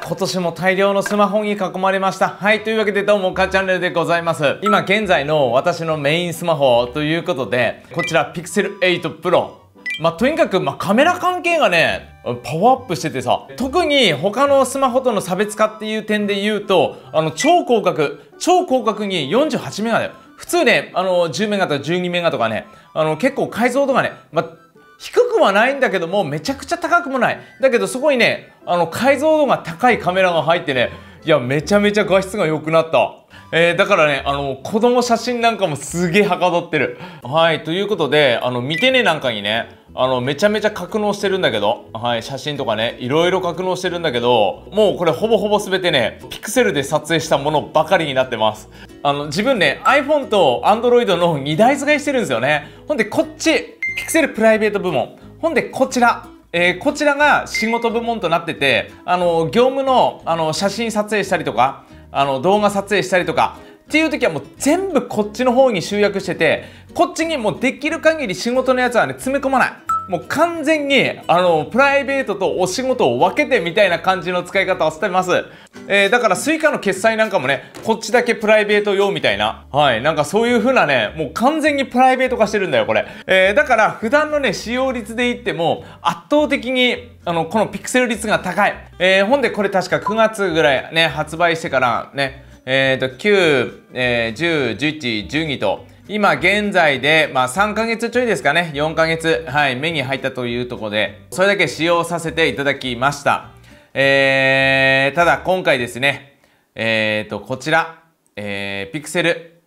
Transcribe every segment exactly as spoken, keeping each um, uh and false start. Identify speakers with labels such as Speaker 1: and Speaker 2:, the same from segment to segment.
Speaker 1: 今年も大量のスマホに囲まれました。はい、というわけでどうも、かチャンネルでございます。今現在の私のメインスマホということで、こちら ピクセルエイトプロ。まあ、とにかく、まあ、カメラ関係がね、パワーアップしててさ、特に他のスマホとの差別化っていう点で言うと、あの、超広角、超広角によんじゅうはちメガだよ。普通ね、あの、じゅうメガとかじゅうにメガとかね、あの、結構解像度がね、まあ、低くはないんだけども、めちゃくちゃ高くもない。だけどそこにね、あの、解像度が高いカメラが入ってね、いや、めちゃめちゃ画質が良くなった。えー、だからね、あの、子供写真なんかもすげえはかどってる。はい、ということで、あの、見てねなんかにね、あの、めちゃめちゃ格納してるんだけど、はい、写真とかね、いろいろ格納してるんだけど、もうこれほぼほぼ全てね、ピクセルで撮影したものばかりになってます。あの、自分ね、iPhone と Android のにだい使いしてるんですよね。ほんで、こっち、ピクセルプライベート部門。ほんで、こちら。えー、こちらが仕事部門となってて、あの、業務の、あの、写真撮影したりとか、あの、動画撮影したりとか、っていう時はもう全部こっちの方に集約してて、こっちにもうできる限り仕事のやつはね、詰め込まない。もう完全に、あの、プライベートとお仕事を分けてみたいな感じの使い方をしてます。えー、だからスイカの決済なんかもね、こっちだけプライベート用みたいな。はい。なんかそういう風なね、もう完全にプライベート化してるんだよ、これ。えー、だから普段のね、使用率で言っても、圧倒的に、あの、このピクセル率が高い。えー、ほんでこれ確かくがつぐらいね、発売してからね、えーと、きゅう、えー、じゅう、じゅういち、じゅうにと、今現在で、まあさんかげつちょいですかね、よんかげつ、はい、目に入ったというところで、それだけ使用させていただきました。えー、ただ今回ですね、えーと、こちら、えー、ピクセル、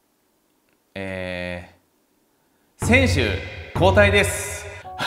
Speaker 1: えー、選手交代です。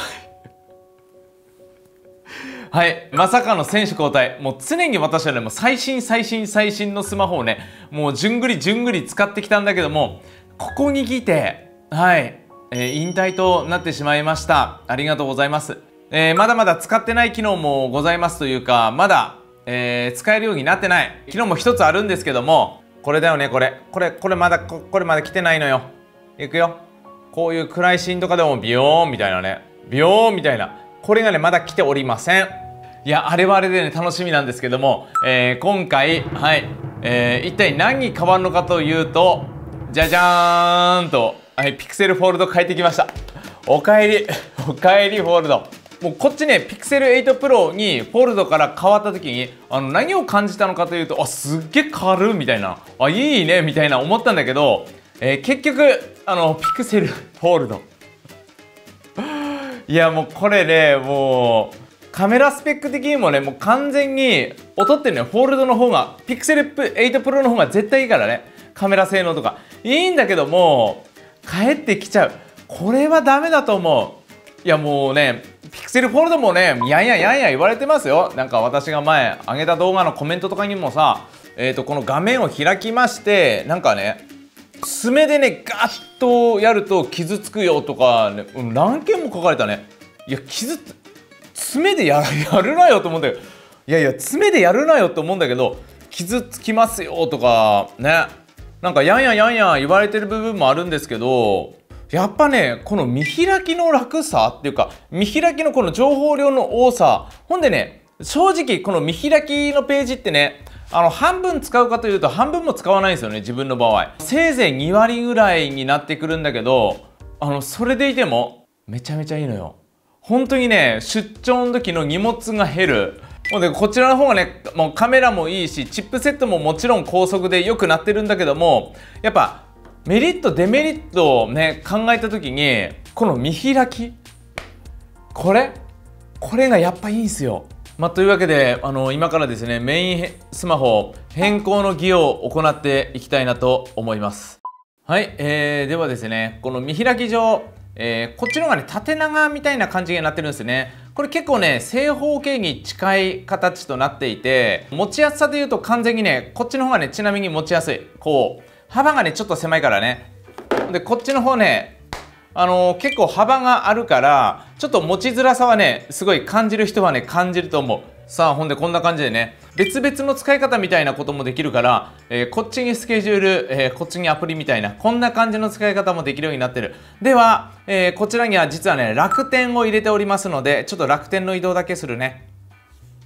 Speaker 1: はい。まさかの選手交代。もう常に私はね、もう最新最新最新のスマホをね、もうじゅんぐりじゅんぐり使ってきたんだけども、ここに来て、はい、えー、引退となってしまいました。ありがとうございます。えー、まだまだ使ってない機能もございますというか、まだ、えー、使えるようになってない。機能も一つあるんですけども、これだよね、これ。これ、これまだ、ここれまだ来てないのよ。いくよ。こういう暗いシーンとかでもビヨーンみたいなね。ビヨーンみたいな。これがね、まだ来ておりません。いや、あれはあれでね、楽しみなんですけども、えー、今回、はい、えー、一体何に変わるのかというと、じゃじゃーんと、はい、ピクセルフォールド変えてきました。おかえり、おかえりフォールド。もうこっちね、ピクセルエイトプロにフォールドから変わった時に、あの、何を感じたのかというと、あ、すっげえ軽いみたいな、あ、いいね、みたいな思ったんだけど、えー、結局、あの、ピクセルフォールド。いや、もうこれね、もう、カメラスペック的にもね、もう完全に劣ってるね。フォールドの方が、ピクセルエイトプロの方が絶対いいからね。カメラ性能とか。いいんだけども、帰ってきちゃう。これはダメだと思う。いやもうね、ピクセルフォールドもね、やんややんや言われてますよ。なんか私が前上げた動画のコメントとかにもさ、えっと、この画面を開きまして、なんかね、爪でね、ガッとやると傷つくよとか、ね、何件も書かれたね。いや、傷つ、爪でやる、やるなよと思うんだけど、いやいや、爪でやるなよと思うんだけど、傷つきますよとかね、なんかやんややんや言われてる部分もあるんですけど、やっぱね、この見開きの楽さっていうか、見開きのこの情報量の多さ、ほんでね、正直この見開きのページってね、あの半分使うかというと半分も使わないんですよね、自分の場合。せいぜいにわりぐらいになってくるんだけど、あのそれでいてもめちゃめちゃいいのよ。本当にね、出張の時の荷物が減る。もうでこちらの方がね、もうカメラもいいし、チップセットももちろん高速で良くなってるんだけども、やっぱメリットデメリットをね考えた時に、この見開き、これこれがやっぱいいんすよ。まあ、というわけで、あの今からですね、メインスマホ変更の儀を行っていきたいなと思います。はい、えー、ではですね、この見開き上、えー、こっちの方がね、縦長みたいな感じになってるんですよね。これ結構ね、正方形に近い形となっていて、持ちやすさで言うと完全にね、こっちの方がね、ちなみに持ちやすい。こう、幅がね、ちょっと狭いからね。で、こっちの方ね、あのー、結構幅があるから、ちょっと持ちづらさはね、すごい感じる人はね、感じると思う。さあ、ほんでこんな感じでね、別々の使い方みたいなこともできるから、えー、こっちにスケジュール、えー、こっちにアプリみたいな、こんな感じの使い方もできるようになってる。では、えー、こちらには実はね、楽天を入れておりますので、ちょっと楽天の移動だけするね。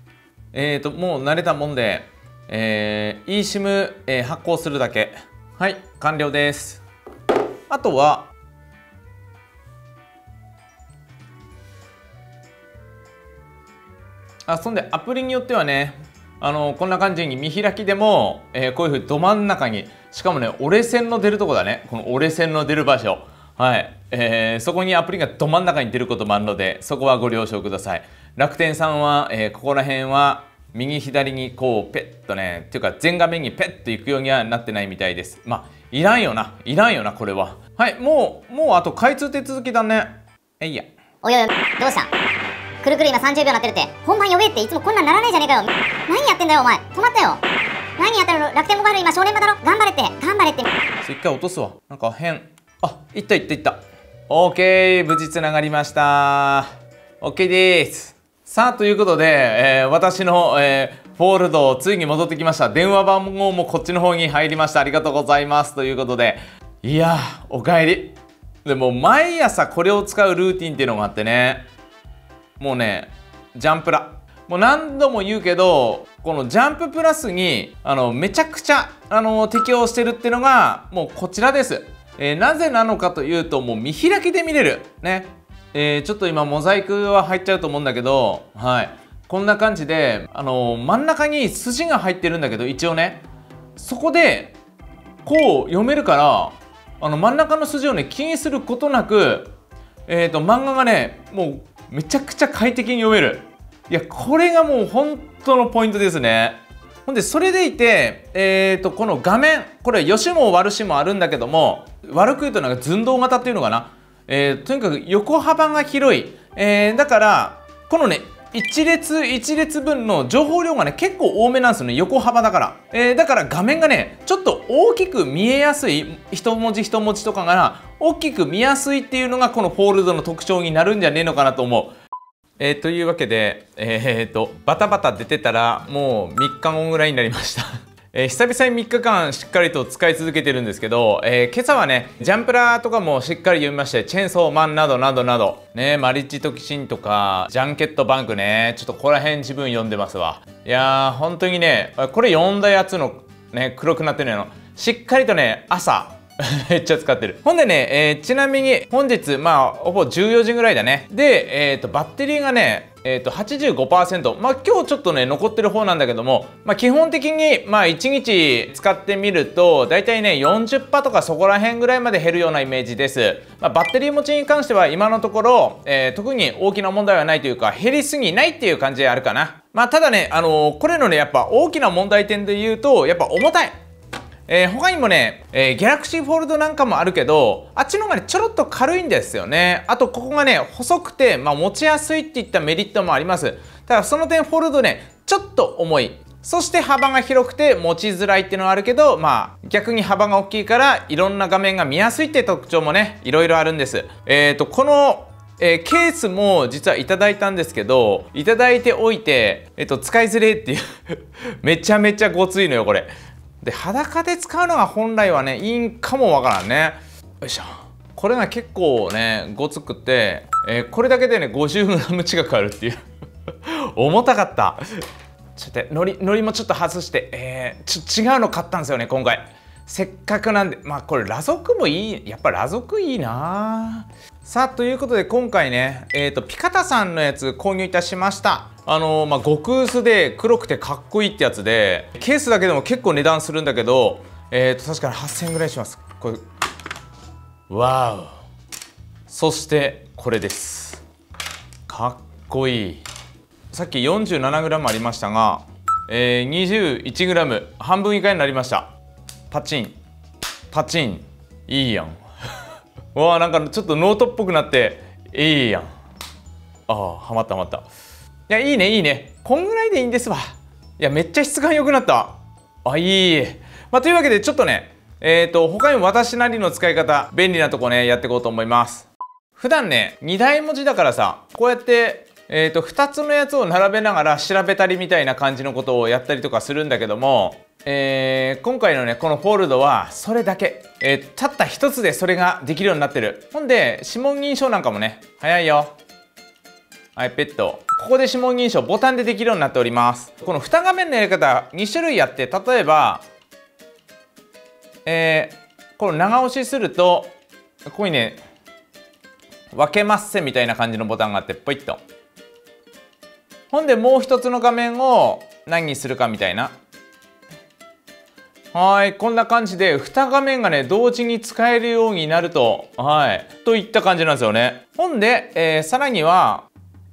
Speaker 1: えーと、もう慣れたもんで、えー、eSIM、えー、発行するだけ。はい、完了です。あとは、あ、そんでアプリによってはね、あのこんな感じに見開きでも、えー、こういうふうにど真ん中に、しかもね折れ線の出るとこだね、この折れ線の出る場所、はい、えー、そこにアプリがど真ん中に出ることもあるので、そこはご了承ください。楽天さんは、えー、ここら辺は右左にこうペッとね、っていうか全画面にペッといくようにはなってないみたいです。まあいらんよな、いらんよなこれは。はい、もうもうあと開通手続きだね。えいや、
Speaker 2: おいおい、どうした？くるくる今さんじゅうびょうなってるって。本番呼べっていつもこんなんならねえじゃねえかよ。何やってんだよお前。止まったよ。何やってるの？楽天モバイル今正念場だろ。頑張れって、頑張れって。
Speaker 1: 一回落とすわ。なんか変。あ、いったいったいった。オーケー、無事つながりました。オーケーです。さあということで、えー、私の、えー、フォールドついに戻ってきました。電話番号もこっちの方に入りました。ありがとうございますということで、いやーおかえり。でも毎朝これを使うルーティンっていうのがあってね、もうねジャンプラ、もう何度も言うけど、このジャンププラスにあのめちゃくちゃあの適用してるっていうのがもうこちらです。えー、なぜなのかというと、もう見開きで見れるね。えー、ちょっと今モザイクは入っちゃうと思うんだけど、はい、こんな感じであの真ん中に筋が入ってるんだけど、一応ねそこでこう読めるから、あの真ん中の筋をね気にすることなく、えーと漫画がねもうめちゃくちゃ快適に読める。いやこれがもう本当のポイントですね。ほんでそれでいて、えーとこの画面、これ良しも悪しもあるんだけども、悪く言うとなんか寸胴型っていうのかな、えー、とにかく横幅が広い、えー、だからこのね一列一列分の情報量がね結構多めなんですよね、横幅だから、えー、だから画面がねちょっと大きく見えやすい、一文字一文字とかが大きく見やすいっていうのがこのフォールドの特徴になるんじゃねえのかなと思う。えー、というわけで、えー、とバタバタ出てたらもうみっかごぐらいになりましたえー、久々にみっかかんしっかりと使い続けてるんですけど、えー、今朝はねジャンプラーとかもしっかり読みまして、チェーンソーマンなどなどなどね、マリッジトキシンとかジャンケットバンクね、ちょっとここら辺自分読んでますわ。いやー本当にね、これ読んだやつのね黒くなってるのしっかりとね朝めっちゃ使ってる。ほんでね、えー、ちなみに本日まあほぼじゅうよじぐらいだね。で、えー、とバッテリーがねえー、と はちじゅうごパーセント、まあ今日ちょっとね残ってる方なんだけども、まあ、基本的にまあいちにち使ってみるとだいたいね よんじゅっパーセント とかそこら辺ぐらいまで減るようなイメージです。まあ、バッテリー持ちに関しては今のところ、えー、特に大きな問題はないというか減りすぎないっていう感じであるかな。まあただね、あのー、これのねやっぱ大きな問題点で言うとやっぱ重たい。えー、他にもね、えー、Galaxy Fold なんかもあるけど、あっちの方がねちょろっと軽いんですよね。あとここがね細くて、まあ、持ちやすいっていったメリットもあります。ただその点フォルドねちょっと重い、そして幅が広くて持ちづらいっていうのはあるけど、まあ逆に幅が大きいからいろんな画面が見やすいって特徴もねいろいろあるんです。えーとこのえー、ケースも実はいただいたんですけど、いただいておいて、えっと、使いづれっていうめちゃめちゃごついのよこれで。裸で使うのが本来はねいいんかもわからんね。よいしょ。これが結構ねごつくて、えー、これだけでね ごじゅうグラム 近くあるっていう重たかった。ちょっとのりのりもちょっと外して、えー、ちょ違うの買ったんですよね今回。せっかくなんで、まあこれ裸族もいい、やっぱ裸族いいな。さあということで今回ね、えーとピカタさんのやつ購入いたしました。あのー、まあ極薄で黒くてかっこいいってやつで、ケースだけでも結構値段するんだけど、えーと確かにはっせんえんぐらいします。これわお。そしてこれです。かっこいい。さっき よんじゅうななグラム ありましたが、えー、にじゅういちグラム 半分以下になりました。パチンパチン、いいやんわあ、なんかちょっとノートっぽくなっていいやん。ああ、はまったはまった。いやいいねいいね、こんぐらいでいいんですわ。いやめっちゃ質感良くなった。あ、いい。まあ、というわけでちょっとねえーと他にも私なりの使い方便利なとこねやっていこうと思います。普段ねに大文字だからさ、こうやってえーとふたつのやつを並べながら調べたりみたいな感じのことをやったりとかするんだけども、えー、今回のねこのフォールドはそれだけ、えー、たった一つでそれができるようになってる。ほんで指紋認証なんかもね早いよ。 iPad。ここで指紋認証ボタンでできるようになっております。このに画面のやり方に種類あって、例えば、えー、この長押しすると、ここにね、分けますせみたいな感じのボタンがあって、ポイッと。ほんで、もう一つの画面を何にするかみたいな。はい、こんな感じでに画面がね、同時に使えるようになると、はい、といった感じなんですよね。ほんで、えー、さらには、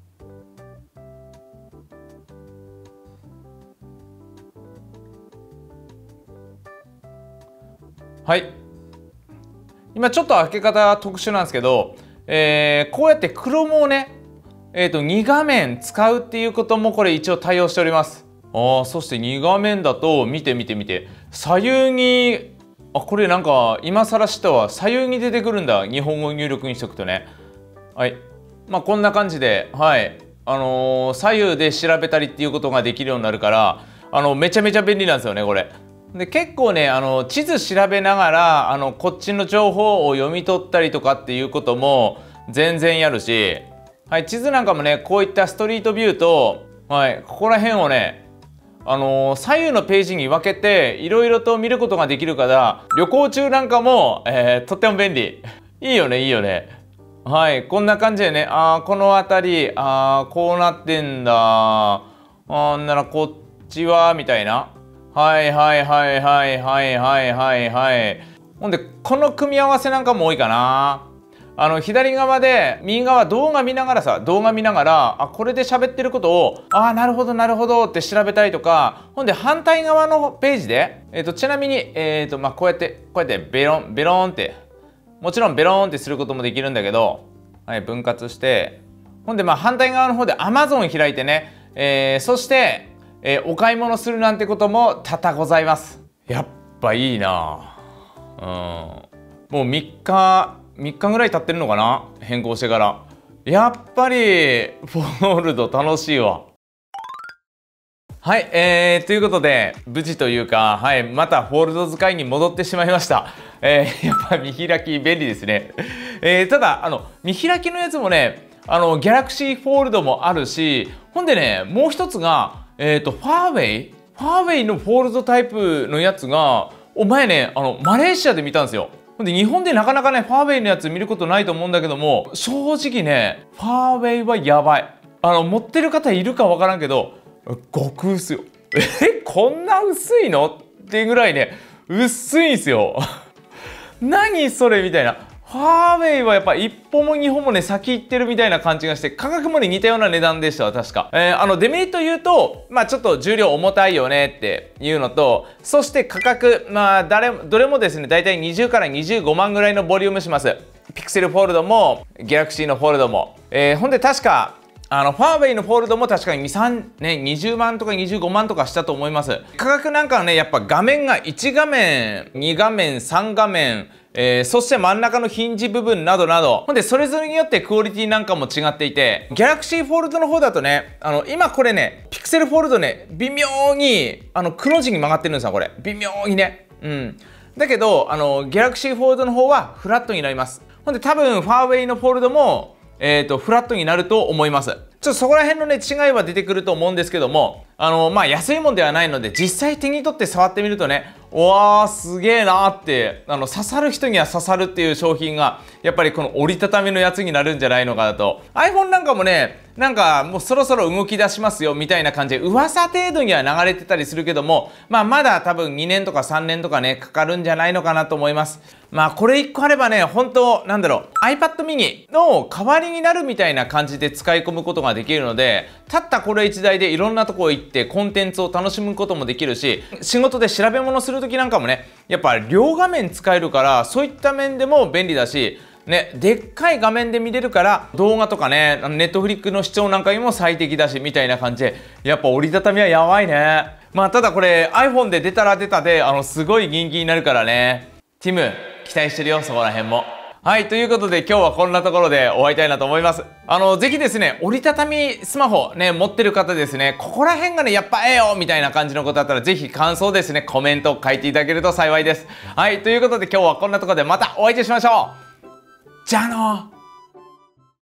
Speaker 1: はい。今ちょっと開け方特殊なんですけど、えー、こうやってクロムをね、えーと、に画面使うっていうこともこれ一応対応しております。ああ、そしてに画面だと、見て見て見て、左右に、あ、これなんか今更知ったわ。左右に出てくるんだ。日本語入力にしとくとね。はい。まあこんな感じで、はい。あのー、左右で調べたりっていうことができるようになるから、あの、めちゃめちゃ便利なんですよね、これ。で、結構ね、あの、地図調べながら、あの、こっちの情報を読み取ったりとかっていうことも全然やるし、はい、地図なんかもね、こういったストリートビューと、はい、ここら辺をね、あのー、左右のページに分けていろいろと見ることができるから旅行中なんかも、えー、とっても便利いいよねいいよね。はい、こんな感じでね、あーこの辺りあーこうなってんだ、あーならこっちはみたいな、はいはいはいはいはいはいはいはい。ほんでこの組み合わせなんかも多いかな。あの左側で右側動画見ながらさ動画見ながらあこれで喋ってることをあなるほどなるほどって調べたりとか、ほんで反対側のページで、えー、とちなみに、えーとまあ、こうやってこうやってベロンベロンってもちろんベロンってすることもできるんだけど、はい、分割してほんでまあ反対側の方で Amazon 開いてね、えー、そして、えー、お買い物するなんてことも多々ございます。やっぱいいな。うん、もうみっかみっかぐらい経ってるのかな、変更してから。やっぱりフォールド楽しいわ。はい、えー、ということで無事というか、はい、またフォールド使いに戻ってしまいました。えー、やっぱ見開き便利ですね。えー、ただあの見開きのやつもね、あのギャラクシーフォールドもあるし、ほんでねもう一つが、えーと、ファーウェイファーウェイのフォールドタイプのやつがお前ね、あのマレーシアで見たんですよ。で日本でなかなかねファーウェイのやつ見ることないと思うんだけども、正直ねファーウェイはやばい。あの持ってる方いるかわからんけど極薄よ。えこんな薄いのっていうぐらいね薄いんすよ。何それみたいな。ファーウェイはやっぱ一歩も二歩もね先行ってるみたいな感じがして、価格もね似たような値段でしたわ確か。えー、あのデメリット言うと、まあちょっと重量重たいよねっていうのと、そして価格まあ誰どれもですねだいたいにじゅうからにじゅうごまんぐらいのボリュームします。ピクセルフォールドもギャラクシーのフォールドも、えー、ほんで確かあのファーウェイのフォールドも確かにに、さん、ね、にじゅうまんとかにじゅうごまんとかしたと思います。価格なんかはねやっぱ画面がいち画面に画面さん画面、えー、そして真ん中のヒンジ部分などなど、ほんでそれぞれによってクオリティなんかも違っていて、ギャラクシーフォールドの方だとね、あの今これねピクセルフォールドね微妙にあのくの字に曲がってるんですよこれ、微妙にね。うんだけどあのギャラクシーフォールドの方はフラットになります。ほんで多分ファーウェイのフォールドもえーとフラットになると思います。ちょっとそこら辺のね違いは出てくると思うんですけども、あのまあ安いもんではないので実際手に取って触ってみるとね、おわーすげえなーって、あの刺さる人には刺さるっていう商品がやっぱりこの折りたたみのやつになるんじゃないのかなと。 iPhone なんかもねなんかもうそろそろ動き出しますよみたいな感じで噂程度には流れてたりするけども、まあまだ多分にねんとかさんねんとかねかかるんじゃないのかなと思います。まあこれいっこあればね本当なんだろう iPad mini の代わりになるみたいな感じで使い込むことができるので、たったこれいちだいでいろんなとこ行ってコンテンツを楽しむこともできるし、仕事で調べ物する時なんかもねやっぱ両画面使えるからそういった面でも便利だしね、でっかい画面で見れるから動画とかねネットフリックの視聴なんかにも最適だしみたいな感じで、やっぱ折りたたみはやばいね。まあただこれ iPhone で出たら出たであのすごい人気になるからね。ティム期待してるよそこら辺も。はい、ということで今日はこんなところで終わりたいなと思います。あのぜひですね折りたたみスマホね持ってる方ですね、ここら辺がねやっぱええよみたいな感じのことだったらぜひ感想ですねコメント書いていただけると幸いです。はい、ということで今日はこんなところでまたお会いしましょう。じゃあのー